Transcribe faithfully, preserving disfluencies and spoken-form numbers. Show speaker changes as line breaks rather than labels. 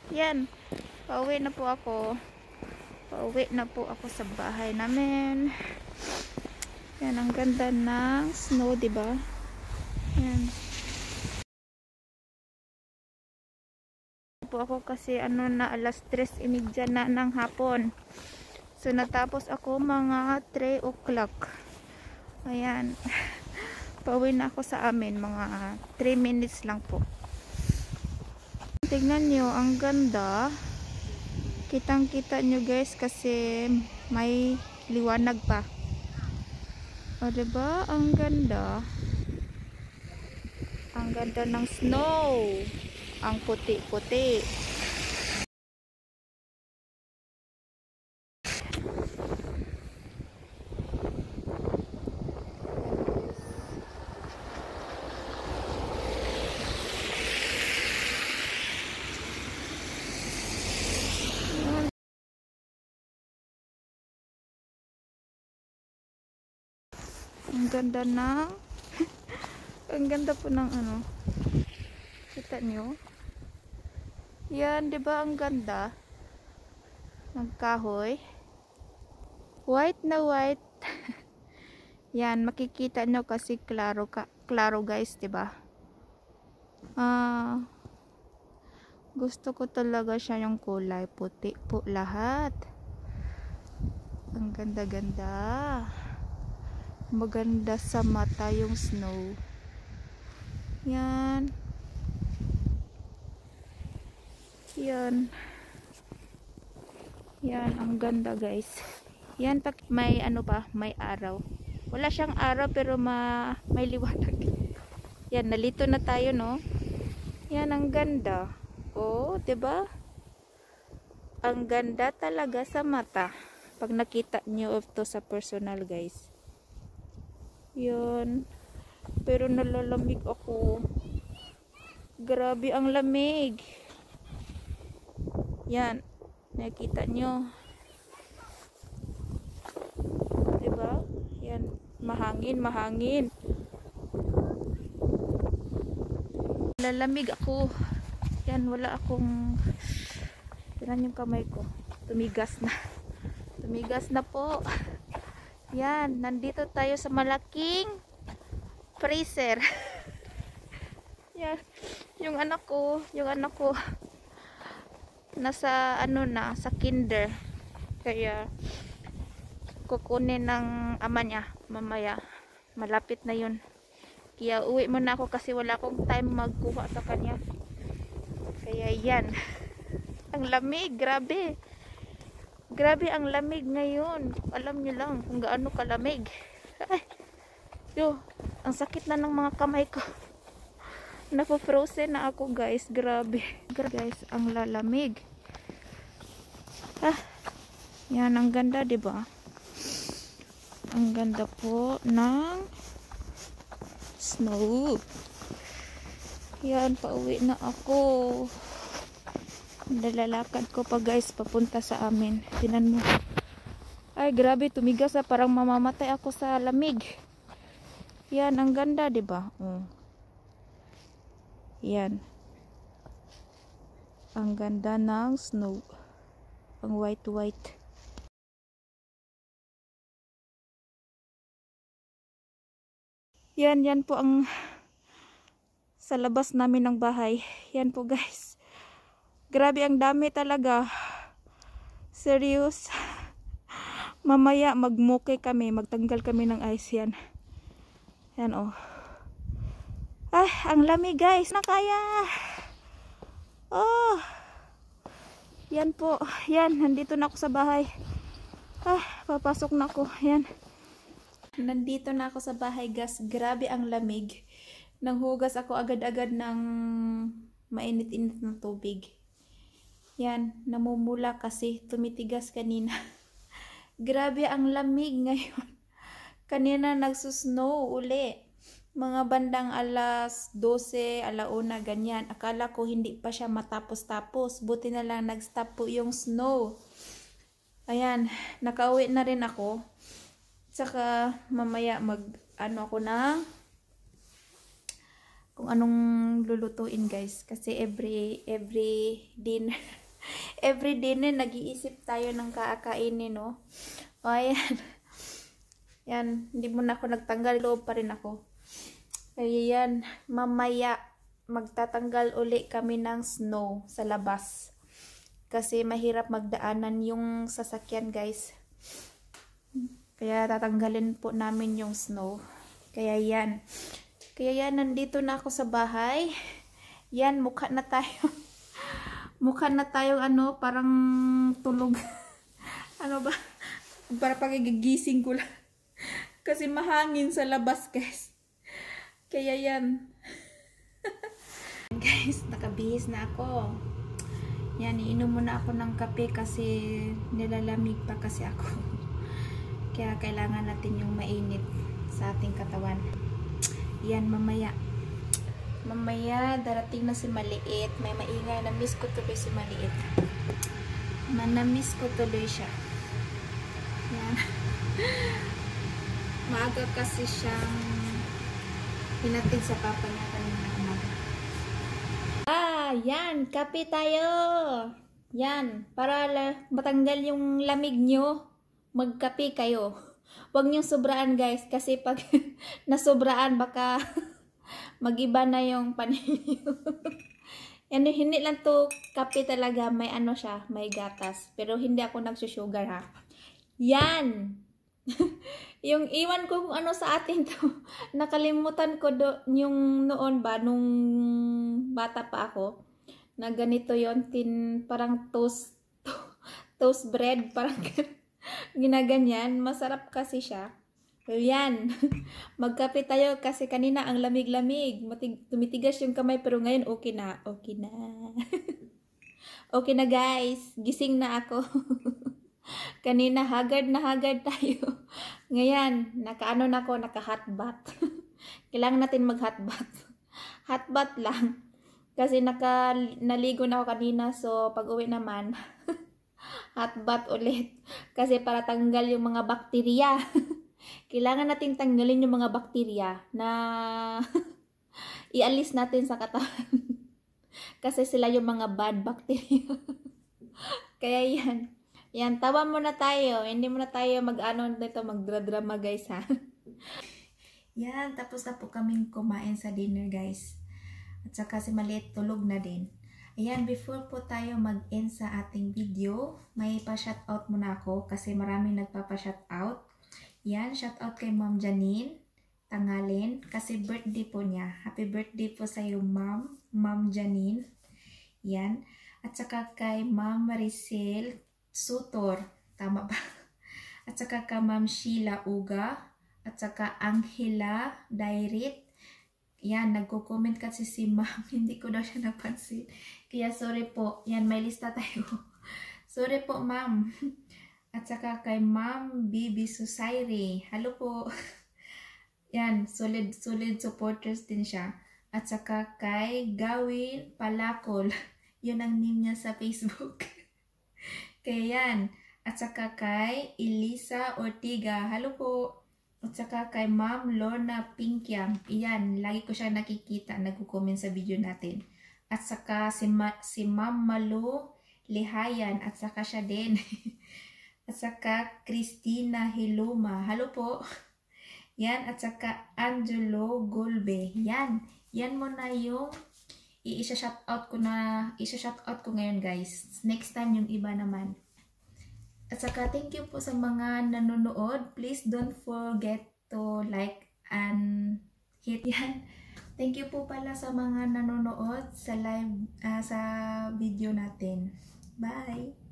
Yan, pauwi na po ako. Pauwi na po ako sa bahay namin. Yan, ang ganda ng snow, diba? Yan. Po ako kasi ano na alas tres imidya na ng hapon. So natapos ako mga three o'clock. Ayan. Pauwi na ako sa amin mga three minutes lang po. Tignan nyo, ang ganda. Kitang kita nyo guys kasi may liwanag pa. O diba? Ang ganda. Ang ganda ng snow. Ang puti-puti. Ang ganda ng ang ganda po ng ano. Kita nyo? Yan, 'di ba ang ganda? Ng kahoy. White na white. Yan, makikita nyo kasi klaro ka, klaro guys, 'di ba? Ah, gusto ko talaga siya yung kulay puti po lahat. Ang ganda-ganda. Maganda sa mata yung snow. Yan. Yan. Yan, ang ganda guys. Yan, pag may ano pa, may araw. Wala siyang araw pero ma may liwanag. Yan, nalito na tayo, no? Yan, ang ganda. Oh, 'di ba? Ang ganda talaga sa mata. Pag nakita niyo ito sa personal, guys. Yan. Pero nalalamig ako. Grabe ang lamig. Yan. Nakita nyo. Diba? Yan. Mahangin, mahangin. Lalamig ako. Yan, wala akong... Tinan yung kamay ko. Tumigas na. Tumigas na po. Yan. Nandito tayo sa malaking freezer. Yan. Yung anak ko, yung anak ko nasa ano na, sa kinder. Kaya kukunin ng ama niya mamaya. Malapit na yun. Kaya uwi muna ako kasi wala akong time magkuha sa kanya. Kaya yan. Ang lamig, grabe. Grabe ang lamig ngayon. Alam niyo lang kung gaano kalamig. Ay. Yo, ang sakit na ng mga kamay ko. Napo-frozen na ako guys. Grabe. Guys, ang lalamig. Ah, yan, ang ganda, diba? Ang ganda po ng snow. Yan, pauwi na ako. Nalalakad ko pa guys, papunta sa amin. Tinan mo. Ay, grabe, tumigas ah. Parang mamamatay ako sa lamig. Yan, ang ganda, diba? Oh. Yan. Ang ganda ng snow. Ang white-white. Yan, yan po ang sa labas namin ng bahay. Yan po guys. Grabe, ang dami talaga. Serious. Mamaya magmuke kami. Magtanggal kami ng ice yan. Yan oh. Ah, ang lamig guys. Na kaya. Oh. Yan po. Yan, nandito na ako sa bahay. Ah, papasok na ako. Yan. Nandito na ako sa bahay guys. Grabe ang lamig. Nanghugas ako agad-agad ng mainit-init na tubig. Yan, namumula kasi tumitigas kanina. Grabe ang lamig ngayon. Kanina nagsusnow uli. Mga bandang alas dose, alauna, ganyan. Akala ko hindi pa siya matapos-tapos. Buti na lang nag-stop po yung snow. Ayan, nakauwi na rin ako. Saka mamaya mag ano ako na kung anong lulutuin guys. Kasi every, every dinner, every dinner nag-iisip tayo ng kaakainin, no? O ayan. Yan, hindi mo na ako nagtanggal, loob pa rin ako. Kaya yan, mamaya magtatanggal uli kami ng snow sa labas. Kasi mahirap magdaanan yung sasakyan guys. Kaya tatanggalin po namin yung snow. Kaya yan. Kaya yan, nandito na ako sa bahay. Yan, mukha na tayo. Mukha na tayo ano, parang tulog. Ano ba? Para pagigising ko lang. Kasi mahangin sa labas guys. Kaya yan. Guys, nakabihis na ako. Yan, iinom muna ako ng kape kasi nilalamig pa kasi ako. Kaya kailangan natin yung mainit sa ating katawan. Yan, mamaya. Mamaya, darating na si Maliit. May maingay. Na-miss ko tuloy si Maliit. Na-miss ko tuloy siya. Yan. Maaga kasi siyang hinatid sa papa niya kanina umaga. Ah, yan. Kape tayo. Yan. Para matanggal yung lamig nyo, magkape kayo. Huwag niyong sobraan guys, kasi pag nasobraan baka magiba na yung paninyo. Yan, hindi lang to kape talaga, may ano siya, may gatas. Pero hindi ako nagsusugar ha. Yan! Yung iwan ko kung ano sa atin to. Nakalimutan ko do, yung noon ba, nung bata pa ako, na ganito yon, tin, parang toast, to, toast bread, parang ginaganyan. Masarap kasi siya. Yan. Magkape tayo kasi kanina ang lamig-lamig. Tumitigas yung kamay pero ngayon okay na. Okay na. Okay na guys. Gising na ako. Kanina haggard na haggard tayo. Ngayon, nakaano na ako, naka-hot bath. Kailangan natin mag-hot bath. Hot bath lang. Kasi naka, naligo na ako kanina, so pag uwi naman, hot bath ulit. Kasi para tanggal yung mga bakterya. Kailangan natin tanggalin yung mga bakterya na ialis natin sa katawan. Kasi sila yung mga bad bacteria. Kaya yan. Yan, tawa muna tayo. Hindi muna tayo mag-ano dito, magdradrama guys ha. Yan, tapos na po kaming kumain sa dinner guys. At saka si Maliit tulog na din. Ayan, before po tayo mag-end sa ating video, may pa-shoutout muna ako kasi maraming nagpapa-shoutout. Yan, shoutout kay Ma'am Janine Tangalin kasi birthday po niya. Happy birthday po sa iyo, Ma'am, Ma'am Janine. Yan. At saka kay Ma'am Maricel Sutor, tama ba? At saka kay Ma'am Sheila Uga. At saka Angela Dairit. Yan, nagko-comment kasi si Ma'am. Hindi ko daw siya napansin. Kaya sorry po. Yan, may lista tayo. Sorry po, Ma'am. At saka kay Ma'am Bibi Susairi. Hello po. Yan, solid, solid supporters din siya. At saka kay Gawin Palakol. Yun ang name niya sa Facebook. Kaya yan. At saka kay Elisa Ortiga. Hello po. At saka kay Ma'am Lorna Pinkyam. Iyan, lagi ko siya nakikita. Nagko-comment sa video natin. At saka si, Ma si Ma'am Malu Lihayan. At saka siya din. At saka Christina Hiluma. Hello po. Yan. At saka Angelo Golbe. Yan. Yan mo na yung i-shoutout ko na i-shoutout ko ngayon guys. Next time yung iba naman. At saka thank you po sa mga nanonood. Please don't forget to like and hit yan. Thank you po pala sa mga nanonood sa live uh, sa video natin. Bye.